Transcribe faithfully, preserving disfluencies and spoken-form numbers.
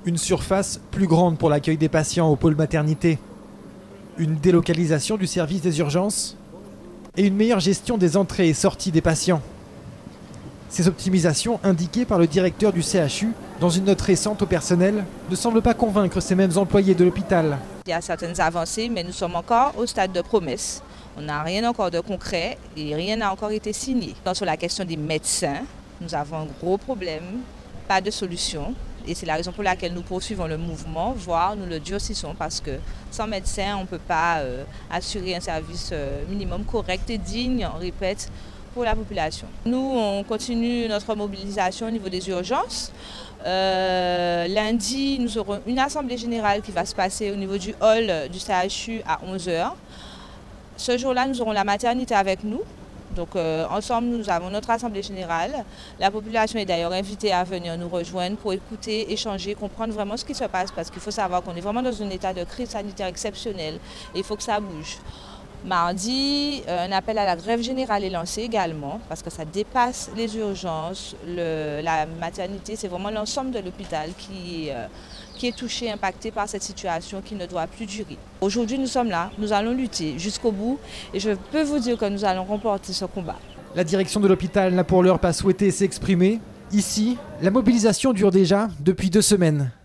Une surface plus grande pour l'accueil des patients au pôle maternité. Une délocalisation du service des urgences. Et une meilleure gestion des entrées et sorties des patients. Ces optimisations, indiquées par le directeur du C H U dans une note récente au personnel, ne semblent pas convaincre ces mêmes employés de l'hôpital. Il y a certaines avancées, mais nous sommes encore au stade de promesse. On n'a rien encore de concret et rien n'a encore été signé. Donc, sur la question des médecins, nous avons un gros problème, pas de solution. Et c'est la raison pour laquelle nous poursuivons le mouvement, voire nous le durcissons, parce que sans médecin, on ne peut pas euh, assurer un service euh, minimum correct et digne, on répète, pour la population. Nous, on continue notre mobilisation au niveau des urgences. Euh, lundi, nous aurons une assemblée générale qui va se passer au niveau du hall du C H U à onze heures. Ce jour-là, nous aurons la maternité avec nous. Donc euh, ensemble, nous avons notre assemblée générale. La population est d'ailleurs invitée à venir nous rejoindre pour écouter, échanger, comprendre vraiment ce qui se passe, parce qu'il faut savoir qu'on est vraiment dans un état de crise sanitaire exceptionnel et il faut que ça bouge. Mardi, un appel à la grève générale est lancé également, parce que ça dépasse les urgences, le, la maternité, c'est vraiment l'ensemble de l'hôpital qui, euh, qui est touché, impacté par cette situation qui ne doit plus durer. Aujourd'hui, nous sommes là, nous allons lutter jusqu'au bout et je peux vous dire que nous allons remporter ce combat. La direction de l'hôpital n'a pour l'heure pas souhaité s'exprimer. Ici, la mobilisation dure déjà depuis deux semaines.